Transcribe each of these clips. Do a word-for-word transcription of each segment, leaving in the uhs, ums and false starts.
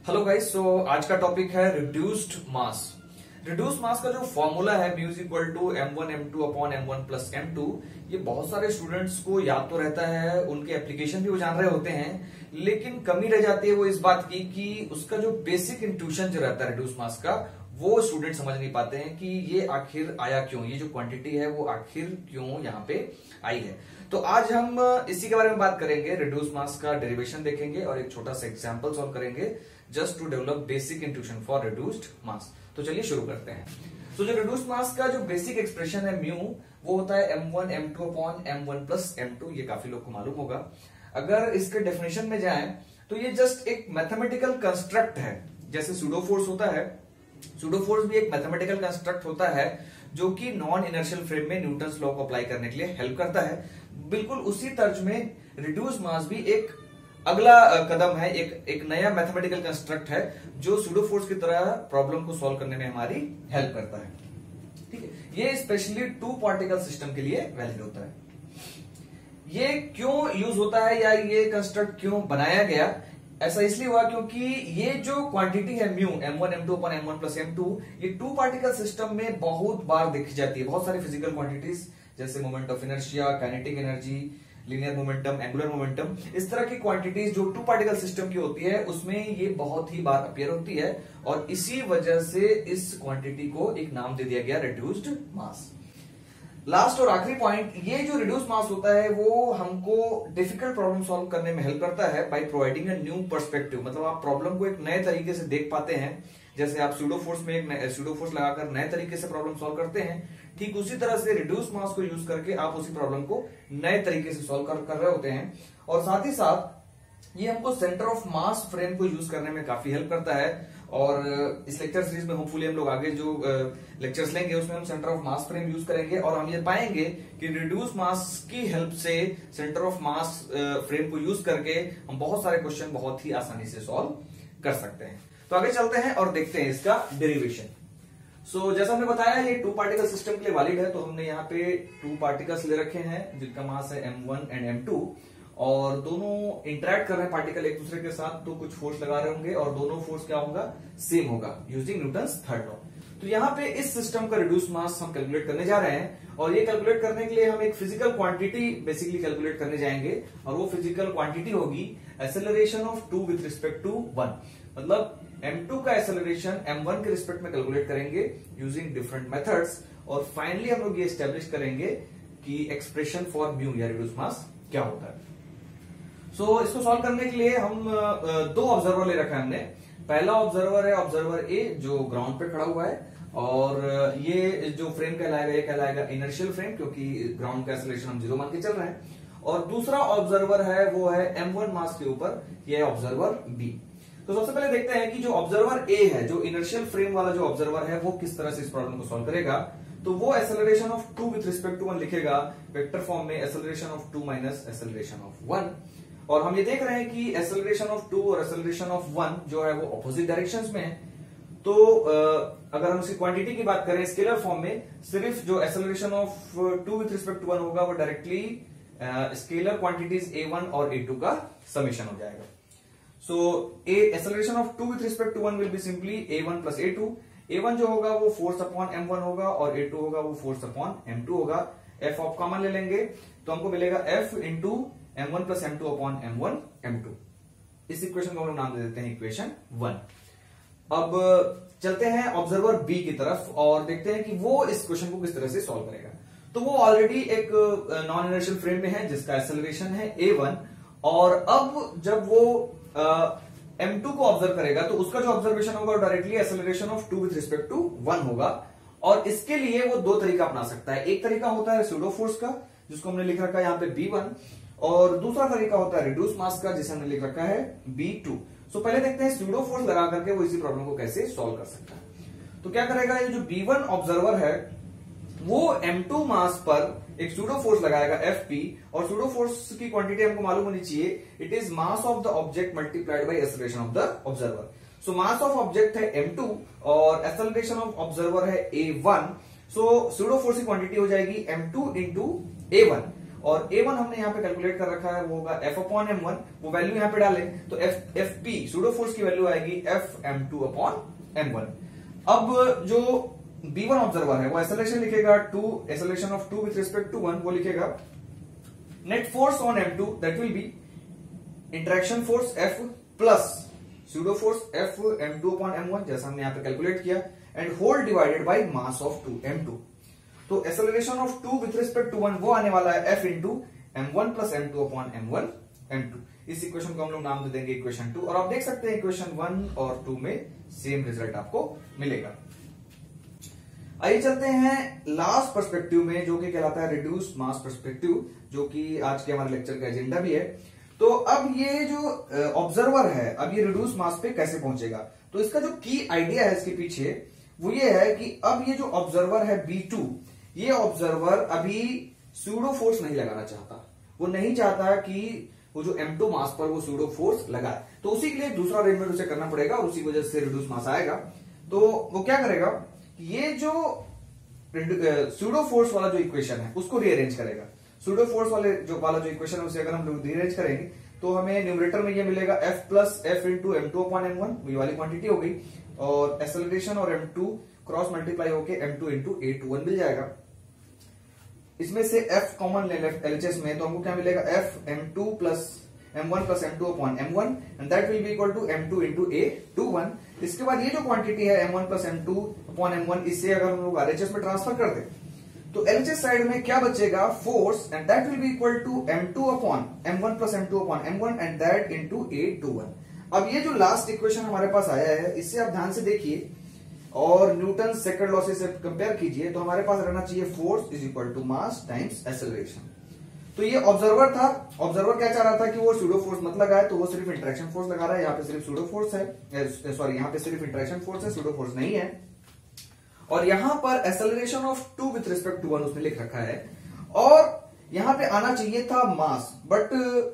Hello guys, सो आज का topic है रिड्यूस्ड मास। रिड्यूस्ड मास का जो फॉर्मूला है mu is equal to m one M two upon M one plus M two, ये बहुत सारे स्टूडेंट्स को याद तो रहता है, उनके एप्लीकेशन भी वो जान रहे होते हैं, लेकिन कमी रह जाती है वो इस बात की कि उसका जो बेसिक इंट्यूशन जो रहता है रिड्यूस्ड मास का, वो स्टूडेंट समझ नहीं पाते हैं कि ये आखिर आया क्यों, ये जो क्वांटिटी है वो आखिर क्यों यहाँ पे आई है। तो आज हम इसी के बारे में बात करेंगे, रिड्यूस्ड मास का डेरिवेशन देखेंगे और एक छोटा सा एग्जांपल सॉल्व करेंगे just to develop basic intuition for reduced mass. तो चलिए शुरू करते हैं। तो जो रिड्यूस्ड मास का जो बेसिक एक्सप्रेशन है म्यू, वो होता है M one M two upon M one plus M two. ये काफी लोग को मालूम होगा। अगर इसके डेफिनेशन में जाएं तो ये जस्ट एक मैथमेटिकल कंस्ट्रक्ट है। जैसे सूडो फोर्स होता है, सूडो फोर्स भी एक मैथमेटिकल कंस्ट्रक्ट होता है जो कि नॉन इनर्शियल फ्रेम में न्यूटन्स लॉ को अप्लाई करने के लिए हेल्प करता है। बिल्कुल उसी तर्ज में रिड्यूस्ड मास भी एक अगला कदम है, एक एक नया मैथमेटिकल कंस्ट्रक्ट है जो सूडो फोर्स की तरह प्रॉब्लम को सॉल्व करने में हमारी हेल्प करता है। ठीक है, ये स्पेशली टू पार्टिकल सिस्टम के लिए वैलिड होता है। ये क्यों यूज होता है या ये कंस्ट्रक्ट क्यों बनाया गया, ऐसा इसलिए हुआ क्योंकि ये जो क्वांटिटी है mu m one M two upon M one plus M two, ये टू पार्टिकल सिस्टम में बहुत बार दिख जाती है। बहुत सारी फिजिकल क्वांटिटीज जैसे moment of inertia, kinetic energy, linear momentum, angular momentum, इस तरह की क्वांटिटीज जो टू पार्टिकल सिस्टम की होती है उसमें ये बहुत ही बार अपीयर होती है और इसी वजह से इस क्वांटिटी को एक नाम दे दिया गया रिड्यूस्ड मास। लास्ट और आखिरी पॉइंट, ये जो रिड्यूस्ड मास होता है वो हमको डिफिकल्ट प्रॉब्लम सॉल्व करने में हेल्प करता है by providing a new perspective. मतलब आप प्रॉब्लम को एक नए तरीके से देख पाते हैं। जैसे आप सूडो फोर्स में एक सूडो फोर्स लगाकर नए तरीके से प्रॉब्लम सॉल्व करते हैं, ठीक उसी तरह से रिड्यूस्ड मास को यूज करके आप उसी प्रॉब्लम को नए तरीके से सॉल्व कर, कर रहे होते हैं। और साथ ही साथ ये हमको सेंटर ऑफ मास फ्रेम को यूज करने में काफी हेल्प करता है। और इस लेक्चर सीरीज में होपफुली हम लोग आगे जो लेक्चर्स लेंगे उसमें हम centre of mass frame use करेंगे और हम ये पाएंगे कि रिड्यूस्ड मास की हेल्प से सेंटर ऑफ मास फ्रेम को यूज करके हम बहुत सारे क्वेश्चन बहुत ही आसानी से सॉल्व कर सकते हैं। तो आगे चलते हैं और देखते हैं इसका डेरिवेशन। सो so, जैसा हमने बताया ये टू पार्टिकल सिस्टम के लिए वैलिड है। तो हमने यहाँ पे टू पार्टिकल्स ले रखे हैं जिनका मास है M one and m two और दोनों इंटरेक्ट कर रहे हैं पार्टिकल एक दूसरे के साथ, तो कुछ फोर्स लगा रहे होंगे और दोनों फोर्स क्या होगा, सेम होगा यूजिंग न्यूटन्स थर्ड लॉ। तो यहाँ पे इस सिस्टम का रिड्यूस्ड मास हम कैलकुलेट करने जा रहे हैं और ये कैलकुलेट करने के लिए हम एक फिजिकल क्वांटिटी बेसिकली कैलकुलेट करने जाएंगे और वो फिजिकल क्वांटिटी होगी acceleration of two with respect to one. मतलब एम टू का एक्सेलरेशन एम वन के रिस्पेक्ट में कैलकुलेट करेंगे यूजिंग डिफरेंट मेथड्स और फाइनली हम लोग ये एस्टेब्लिश करेंगे कि एक्सप्रेशन फॉर म्यू या रिड्यूस्ड मास क्या होता है। सो so, इसको सॉल्व करने के लिए हम दो ऑब्जर्वर ले रखा है हमने। पहला ऑब्जर्वर है ऑब्जर्वर ए जो ग्राउंड पे खड़ा हुआ है और ये जो फ्रेम कहलाएगा ये कहलाएगा इनर्शियल फ्रेम क्योंकि ग्राउंड का एक्सेलरेशन हम जीरो मान के चल रहे हैं। और दूसरा ऑब्जर्वर है वो है एम वन मास के ऊपर, ये है ऑब्जर्वर बी। तो सबसे पहले देखते हैं कि जो ऑब्जर्वर ए है, जो इनर्शियल फ्रेम वाला जो ऑब्जर्वर है, वो किस तरह से इस प्रॉब्लम को सॉल्व करेगा। तो वो acceleration of two with respect to one लिखेगा वेक्टर फॉर्म में, acceleration of two minus acceleration of one. और हम ये देख रहे हैं कि एक्सेलरेशन ऑफ टू और एक्सेलरेशन ऑफ वन जो है वो ऑपोजिट डायरेक्शंस में है। तो अगर हम इसकी क्वांटिटी की बात करें स्केलर फॉर्म में, सिर्फ जो acceleration of two with respect to one होगा वो directly scalar quantities a one और ए टू का समेशन हो जाएगा। So a acceleration of two with respect to one will be simply a one plus A two. A one जो होगा वो force upon M one होगा और a two होगा वो फोर्स अपॉन एम टू होगा। एफ ऑफ कॉमन ले लेंगे तो हमको मिलेगा F into m one plus M two upon M one M two. इस इक्वेशन को हम लोग नाम दे देते हैं इक्वेशन वन। अब चलते हैं ऑब्जर्वर बी की तरफ और देखते हैं कि वो इस क्वेश्चन को किस तरह से सॉल्व करेगा। तो वो ऑलरेडी एक नॉन इनर्शियल फ्रेम में है जिसका एक्सेलरेशन है ए वन और अब जब वो एम टू को ऑब्जर्व करेगा तो उसका जो ऑब्जर्वेशन होगा वो directly acceleration of two with respect to one होगा। और इसके लिए वो दो तरीका अपना सकता है। एक तरीका होता है सूडो फोर्स का जिसको हमने लिख रखा है यहाँ पे बी वन और दूसरा तरीका होता है रिड्यूस्ड मास का जिसे हमने लिख रखा है बी टू। सो पहले देखते हैं सूडो फोर्स लगा करके वो इसी प्रॉब्लम को कैसे सॉल्व कर सकता है। तो क्या करेगा, ये जो बी वन ऑब्जर्वर है वो एम टू मास पर एक सूडो फोर्स लगाएगा एफ पी और सूडो फोर्स की क्वांटिटी हमको मालूम होनी चाहिए, it is mass of the object multiplied by acceleration of the observer. So mass of object है एम टू और एक्सेलरेशन ऑफ ऑब्जर्वर है a one. So pseudo force की क्वांटिटी हो जाएगी m two into a one और a one हमने यहाँ पे कैलकुलेट कर रखा है, वो होगा एफ अपॉन एम वन, वो वैल्यू यहाँ पे डालें तो F F P pseudo force की वैल्यू आएगी F M two upon M one. अब जो बी वन ऑब्जर्वर है वो एक्सेलरेशन लिखेगा two, acceleration of two with respect to one, वो लिखेगा net force on m two that will be interaction force F plus pseudo force F M two upon M one, जैसा हमने यहाँ पे calculate किया, and whole divided by mass of two M two. तो acceleration of two with respect to one वो आने वाला है F into m one plus M two upon M one M two. इस इक्वेशन को हम लोग नाम दे देंगे इक्वेशन टू, और आप देख सकते हैं इक्वेशन वन और टू में सेम रिजल्ट आपको मिलेगा। आइए चलते हैं लास्ट पर्सपेक्टिव में, जो कि कहलाता है रिड्यूस मास पर्सपेक्टिव, जो कि आज के हमारे लेक्चर का एजेंडा भी है। तो अब ये जो ऑब्जर्वर है, अब ये रिड्यूस मास पे कैसे पहुंचेगा, तो इसका जो की आइडिया है इसके पीछे वो ये है कि अब ये जो ऑब्जर्वर है बी टू, ये ऑब्जर्वर अभी सूडो फोर्स नहीं लगाना चाहता, वो नहीं चाहता कि वो जो एम टू मास पर वो सूडो फोर्स लगाए, तो उसी के लिए दूसरा अरेंजमेंट उसे करना पड़ेगा और उसी वजह से रिड्यूस मास आएगा। तो वो क्या करेगा, ये जो सूडो फोर्स वाला जो इक्वेशन है उसको रीअरेंज करेगा। सूडो फोर्स वाले जो वाला जो इक्वेशन है उसे अगर हम लोग रीअरेंज करेंगे तो हमें न्यूमरेटर में ये मिलेगा F plus F into M two upon M one, ये वाली क्वांटिटी हो गई, और एक्सेलरेशन और एम टू क्रॉस मल्टीप्लाई होके M two into A two one मिल जाएगा। इसमें से एफ कॉमन ले लेफ्ट एलएचएस में, तो हमको क्या मिलेगा F M two plus M one plus M two upon M one, and that will be equal to M two into A two one. इसके बाद ये जो क्वांटिटी है M one plus M two upon M one, इससे अगर हम लोग RHS में ट्रांसफर कर दे तो एलएचएस साइड में क्या बचेगा, force, and that will be equal to M two upon M one plus M two upon M one, and that into A two one. अब ये जो लास्ट इक्वेशन हमारे पास आया है, इससे आप ध्यान से देखिए और न्यूटन सेकंड लॉ से कंपेयर कीजिए, तो हमारे पास रहना चाहिए force is equal to mass times acceleration. तो ये ऑब्जर्वर था, ऑब्जर्वर क्या चाह रहा था कि वो सूडो फोर्स मत लगाए, तो वो सिर्फ इंटरेक्शन फोर्स लगा रहा है, यहाँ पे सिर्फ सूडो फोर्स है, सॉरी यहाँ पे सिर्फ इंटरेक्शन फोर्स है, सूडो फोर्स नहीं है। और यहां पर acceleration of two with respect to one उसने लिख रखा है, और यहां पे आना चाहिए था मास, बट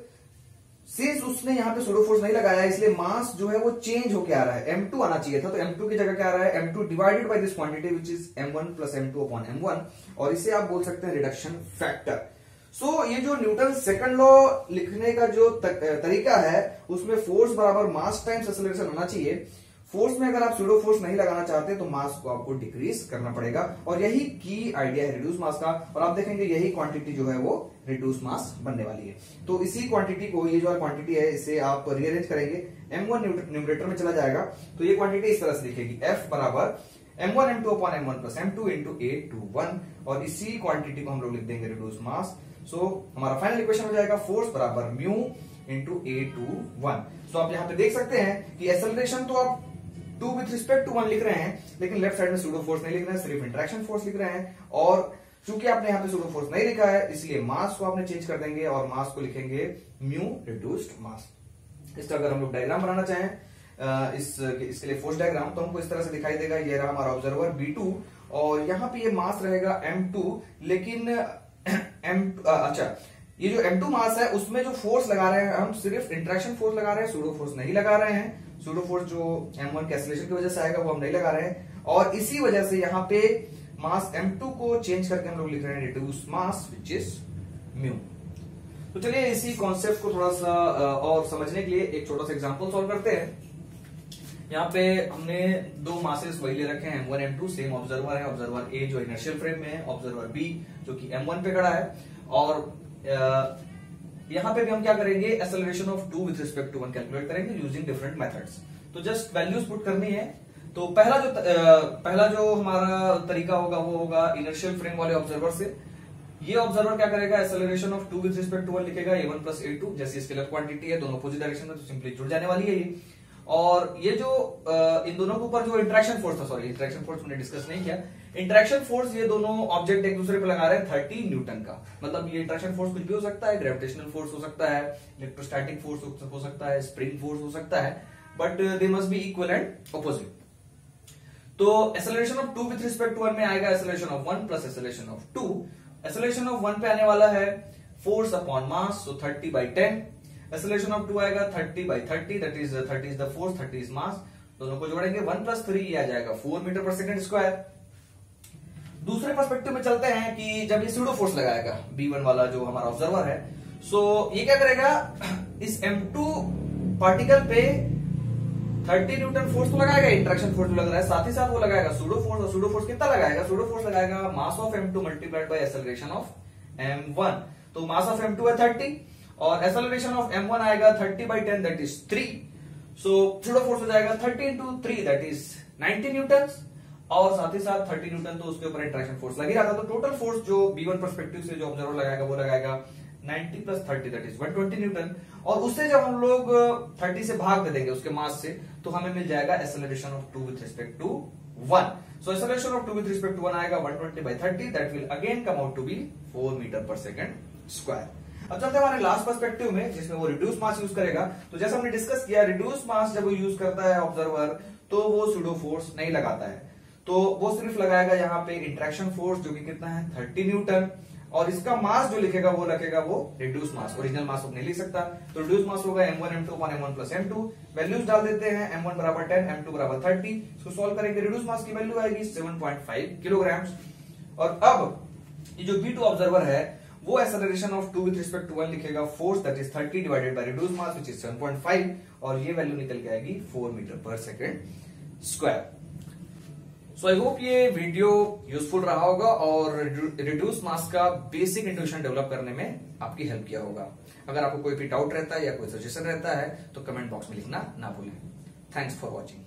सिंस उसने यहां पे सूडो फोर्स नहीं लगाया इसलिए मास जो है वो चेंज होके आ रहा है, एम टू आना चाहिए था, तो एम टू की जगह क्या आ रहा है M two divided by this quantity which is M one plus M two upon M one, और इसे आप बोल सकते हैं रिडक्शन फैक्टर। सो so, ये जो न्यूटन सेकंड लॉ लिखने का जो तरीका है उसमें फोर्स बराबर मास टाइम्स एक्सेलरेशन होना चाहिए। फोर्स में अगर आप सूडो फोर्स नहीं लगाना चाहते तो मास को आपको डिक्रीज करना पड़ेगा, और यही की आइडिया है रिड्यूस मास का, और आप देखेंगे यही क्वांटिटी जो है वो रिड्यूस मास बनने वाली है। तो इसी क्वांटिटी को, ये जो क्वांटिटी है इसे आप रीअरेंज करेंगे, एम वन न्यूमरेटर में चला जाएगा, तो ये क्वांटिटी इस तरह से दिखेगी एफ बराबर M one M two upon M one plus M two into A two one, और इसी क्वांटिटी को हम लोग लिख देंगे रिड्यूस मास। सो so, हमारा फाइनल इक्वेशन हो जाएगा फोर्स बराबर mu into A two one. So आप यहाँ पे देख सकते हैं कि एक्सेलरेशन तो आप two with respect to one लिख रहे हैं, लेकिन लेफ्ट साइड में सूडो फोर्स नहीं लिख रहे हैं, सिर्फ इंटरेक्शन फोर्स लिख रहे हैं, और चूंकि आपने यहाँ पे सूडो फोर्स नहीं लिखा है इसलिए मास को आपने चेंज कर देंगे और मास को लिखेंगे म्यू रिड्यूस्ड मास। इसका अगर हम लोग डायग्राम बनाना चाहें इस इसके लिए फोर्स डायग्राम, तो हमको इस तरह से दिखाई देगा, ये रहा हमारा ऑब्जर्वर बी टू, और यहाँ पे ये मास रहेगा एम टू, लेकिन एम अच्छा ये जो एम टू मास है उसमें जो फोर्स लगा रहे हैं हम सिर्फ इंटरेक्शन फोर्स लगा रहे हैं, सूडो फोर्स नहीं लगा रहे हैं। सूडो फोर्स जो एम वन के एक्सेलरेशन की वजह से आएगा वो हम नहीं लगा रहे हैं, और इसी वजह से यहाँ पे मास एम टू को चेंज करके हम लोग लिख रहे हैं reduce mass which is mu. तो चलिए इसी कॉन्सेप्ट को थोड़ा सा और समझने के लिए एक छोटा सा एग्जांपल सॉल्व करते हैं। यहाँ पे हमने दो मासेस वही ले रखे हैं, M one M two, same observer है, ऑब्जर्वर ए जो इनर्शियल फ्रेम में है, ऑब्जर्वर बी जो कि एम वन पे खड़ा है, और यहाँ पे भी हम क्या करेंगे acceleration of two with respect to one calculate करेंगे यूजिंग डिफरेंट मेथड्स। तो जस्ट वैल्यूज पुट करनी है। तो पहला जो पहला जो हमारा तरीका होगा वो होगा इनर्शियल फ्रेम वाले ऑब्जर्वर से। ये ऑब्जर्वर क्या करेगा acceleration of two with respect to one लिखेगा A one plus A two, जैसी स्केलर क्वांटिटी है दोनों अपोजिट डायरेक्शन में, तो सिंपली जुड़ जाने वाली है ये। और ये जो इन दोनों के ऊपर जो इंटरेक्शन फोर्स था, सॉरी इंटरेक्शन फोर्स हमने डिस्कस नहीं किया, इंटरेक्शन फोर्स ये दोनों ऑब्जेक्ट एक दूसरे पे लगा रहे हैं थर्टी न्यूटन का। मतलब ये इंटरेक्शन फोर्स कुछ भी हो सकता है, ग्रेविटेशनल फोर्स हो सकता है, इलेक्ट्रोस्टैटिक फोर्स हो सकता है, स्प्रिंग फोर्स हो सकता है, but they must be equal and opposite. तो acceleration of two with respect to one में आएगा acceleration of one plus acceleration of two. Acceleration of one पे आने वाला है force upon mass, so thirty by ten. Acceleration of two आएगा thirty by thirty, that is thirty is the force, thirty is mass. दोनों को जोड़ेंगे one plus three, ये आ जाएगा four metre per second square. दूसरे पर्सपेक्टिव में चलते हैं कि जब ये सूडो फोर्स लगाएगा बी वन वाला जो हमारा ऑब्जर्वर है, सो ये क्या करेगा, इस एम टू पार्टिकल पे थर्टी न्यूटन फोर्स तो लगाएगा, इंट्रैक्शन फोर्स लग रहा है, साथ ही साथ वो लगाएगा सूडो फोर्स। और सूडो फोर्स कितना लगाएगा, सूडो फोर्स लगाएगा mass of M two multiplied by acceleration of M one. तो मास ऑफ एम टू है थर्टी और एक्सेलरेशन ऑफ एम वन आएगा thirty by ten that is three. So pseudo force हो जाएगा thirty into three that is ninety newton और साथ ही साथ thirty Newton तो उसके ऊपर इंट्रैक्शन फोर्स लग ही रहा था। तो टोटल फोर्स जो बी वन पर्सपेक्टिव से जो ऑब्जर्वर लगाएगा वो लगाएगा ninety plus thirty that is one twenty newton. और उससे जब हम लोग थर्टी से भाग दे देंगे उसके मास से, तो हमें मिल जाएगा acceleration of two with respect to one. So acceleration of two with respect to one आएगा one twenty by thirty that will again come out to be four metre per second square. अब चलते हैं हमारे last perspective में जिसमें वो reduce mass use करेगा। तो जैसा हमने डिस्कस किया, रिड्यूस मास जब वो यूज करता है ऑब्जर्वर तो वो सूडो फोर्स नहीं लगाता है, तो वो सिर्फ लगाएगा यहाँ पे इंट्रैक्शन फोर्स जो कि कितना है थर्टी न्यूटन। और इसका मास जो लिखेगा वो रखेगा वो रिड्यूस मास, ओरिजिनल मास नहीं लिख सकता। तो रिड्यूस मास होगा M one M two upon M one plus M two. Values डाल देते हैं, एम वन बराबर टेन, एम टू बराबर थर्टी। इसको सॉल्व करेंगे, रिड्यूस मास की वैल्यू आएगी सेवन पॉइंट फाइव किलोग्राम। और अब ये जो बी टू ऑब्जर्वर है वो acceleration of two with respect to one लिखेगा force that is thirty divided by reduce mass which is seven point five और ये वैल्यू निकल के आएगी four metre per second square. So I hope ये video useful रहा होगा और रिड्यूस मास का बेसिक इंट्यूशन डेवलप करने में आपकी हेल्प किया होगा। अगर आपको कोई भी डाउट रहता है या कोई सजेशन रहता है तो कमेंट बॉक्स में लिखना ना भूलें। Thanks for watching.